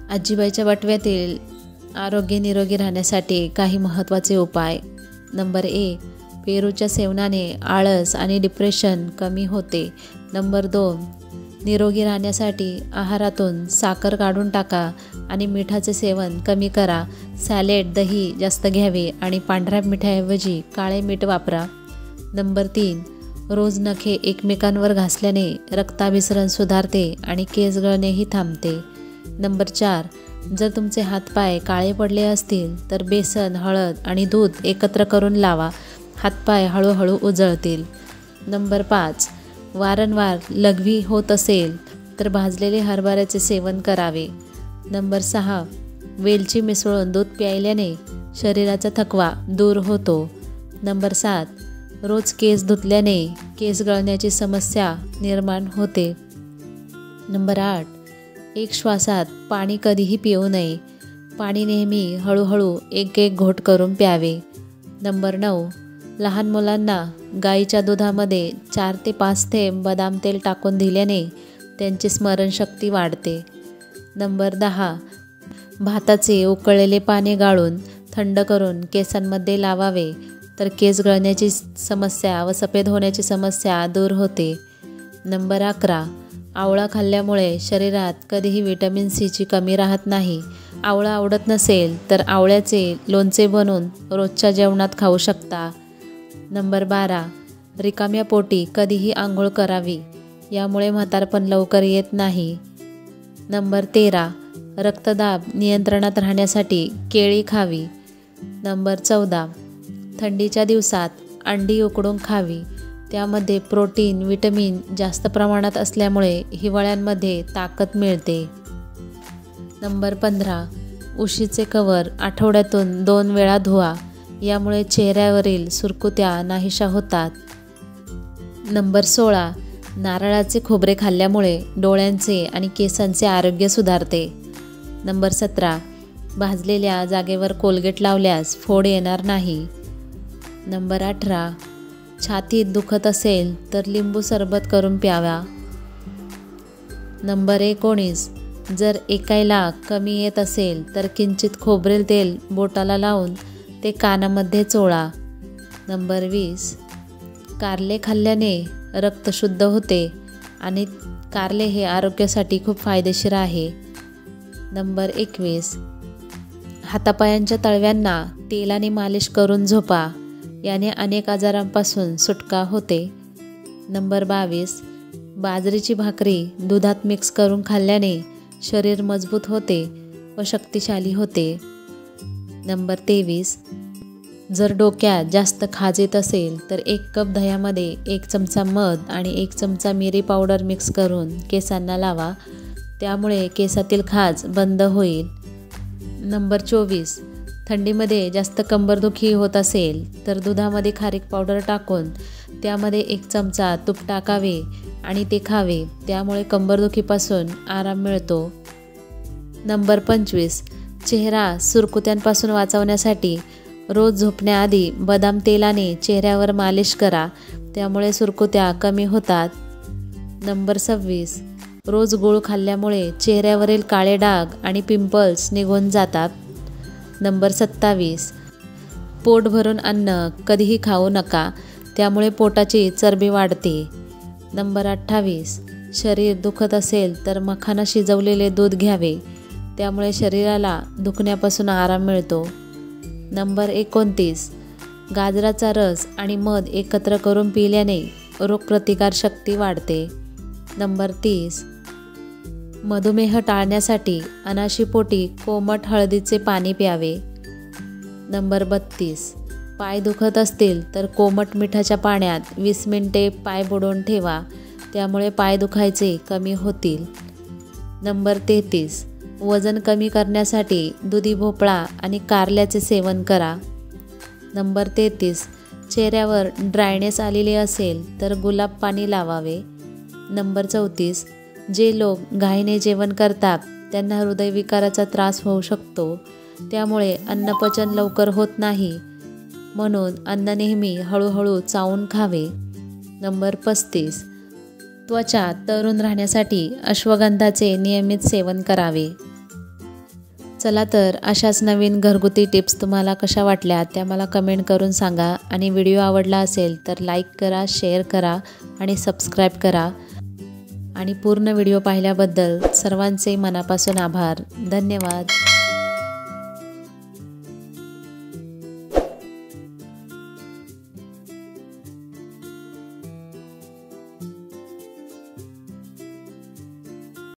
आजीबाईच्या बटव्यातील आरोग्य निरोगी राहण्यासाठी काही महत्त्वाचे उपाय. नंबर 1. पेरूच्या सेवनाने आळस आणि डिप्रेशन कमी होते. नंबर 2. निरोगी राहण्यासाठी आहारातून साखर काढून टाका आणि मिठाचे सेवन कमी करा. सॅलेड, दही जास्त घ्यावे आणि पांढऱ्या मिठाऐवजी काळे मीठ वापरा. नंबर 3. रोज नखे एकमेकांवर घासल्याने रक्ताभिसरण सुधारते आणि केस गळणेही थांबते. नंबर 4. जर तुमचे हातपाय काळे पडले असतील तर बेसन, हळद आणि दूध एकत्र करून लावा. हातपाय हळूहळू उजळतील. नंबर 5. वारंवार लघवी होत असेल तर भाजलेले हरभऱ्याचे सेवन करावे. नंबर 6. वेलची मिसळून दूध प्यायल्याने शरीराचा थकवा दूर होतो. नंबर 7. रोज केस धुतल्याने केस गळण्याची समस्या निर्माण होते. नंबर 8. एक श्वासात पाणी कधीही पिऊ नये. पाणी नेहमी हळूहळू एक एक घोट करून प्यावे. नंबर 9. लहान मुलांना गाईच्या दुधामध्ये 4 ते 5 थेंब बदाम तेल टाकून दिल्याने त्यांची स्मरणशक्ती वाढते. नंबर 10. भाताचे उकळलेले पाणी गाळून थंड करून केसांमध्ये लावावे तर केस गळण्याची समस्या व सफेद होण्याची समस्या दूर होते. नंबर 11. आवळा खाल्ल्यामुळे शरीरात कधीही व्हिटॅमिन सीची कमी राहत नाही. आवळा आवडत नसेल तर आवळ्याचे लोणचे बनवून रोजच्या जेवणात खाऊ शकता. नंबर 12. रिकाम्या पोटी कधीही आंघोळ करावी. यामुळे म्हातारपण लवकर येत नाही. नंबर 13. रक्तदाब नियंत्रणात राहण्यासाठी केळी खावी. नंबर 14. थंडीच्या दिवसात अंडी उकडून खावी. त्यामध्ये प्रोटीन, विटॅमिन जास्त प्रमाणात असल्यामुळे हिवाळ्यांमध्ये ताकद मिळते. नंबर 15. उशीचे कव्हर आठवड्यातून 2 वेळा धुवा. यामुळे चेहऱ्यावरील सुरकुत्या नाहीशा होतात. नंबर 16. नारळाचे खोबरे खाल्ल्यामुळे डोळ्यांचे आणि केसांचे आरोग्य सुधारते. नंबर 17. भाजलेल्या जागेवर कोलगेट लावल्यास फोड येणार नाही. नंबर 18. छातीत दुखत असेल तर लिंबू सरबत करून प्यावा. नंबर 19. जर ऐकायला कमी येत असेल तर किंचित खोबरेल तेल बोटाला लावून ते कानामध्ये चोळा. नंबर 20. कारले खाल्ल्याने रक्त शुद्ध होते आणि कारले हे आरोग्यासाठी खूप फायदेशीर आहे. नंबर 21. हातापायांच्या तळव्यांना तेलाने मालिश करून झोपा. याने अनेक आजारांपासून सुटका होते. नंबर 22. बाजरीची भाकरी दुधात मिक्स करून खाल्ल्याने शरीर मजबूत होते व शक्तिशाली होते. नंबर 23. जर डोक्यात जास्त खाज येत असेल तर 1 कप दह्यामध्ये 1 चमचा मध आणि 1 चमचा मिरी पावडर मिक्स करून केसांना लावा. त्यामुळे केसातील खाज बंद होईल. नंबर 24. थंडीमध्ये जास्त कंबरदुखी होत असेल तर दुधामध्ये खारीक पावडर टाकून त्यामध्ये 1 चमचा तूप टाकावे आणि ते खावे. त्यामुळे कंबरदुखीपासून आराम मिळतो. नंबर 25. चेहरा सुरकुत्यांपासून वाचवण्यासाठी रोज झोपण्याआधी बदाम तेलाने चेहऱ्यावर मालिश करा. त्यामुळे सुरकुत्या कमी होतात. नंबर 26. रोज गूळ खाल्ल्यामुळे चेहऱ्यावरील काळे डाग आणि पिंपल्स निघून जातात. नंबर 27. पोट भरून अन्न कधीही खाऊ नका. त्यामुळे पोटाची चरबी वाढते. नंबर 28. शरीर दुखत असेल तर मखाना शिजवलेले दूध घ्यावे. त्यामुळे शरीराला दुखण्यापासून आराम मिळतो. नंबर 29. गाजराचा रस आणि मध एकत्र करून पिल्याने रोगप्रतिकारशक्ती वाढते. नंबर 30. मधुमेह टाळण्यासाठी अनाशीपोटी कोमट हळदीचे पाणी प्यावे. नंबर 32. पाय दुखत असतील तर कोमट मिठाच्या पाण्यात 20 मिनिटे पाय बुडवून ठेवा. त्यामुळे पाय दुखायचे कमी होतील. नंबर 33. वजन कमी करण्यासाठी दुधी भोपळा आणि कारल्याचे सेवन करा. नंबर 33. चेहऱ्यावर ड्रायनेस आलेली असेल तर गुलाब पाणी लावावे. नंबर 34. जे लोक घाईने जेवण करतात त्यांना हृदयविकाराचा त्रास होऊ शकतो. त्यामुळे अन्नपचन लवकर होत नाही. म्हणून अन्न नेहमी हळूहळू चावून खावे. नंबर 35. त्वचा तरुण राहण्यासाठी अश्वगंधाचे नियमित सेवन करावे. चला तर अशाच नवीन घरगुती टिप्स तुम्हाला कशा वाटल्या त्या मला कमेंट करून सांगा आणि व्हिडिओ आवडला असेल तर लाईक करा, शेअर करा आणि सबस्क्राईब करा. आणि पूर्ण व्हिडिओ पाहिल्याबद्दल सर्वांचे मनापासून आभार. धन्यवाद.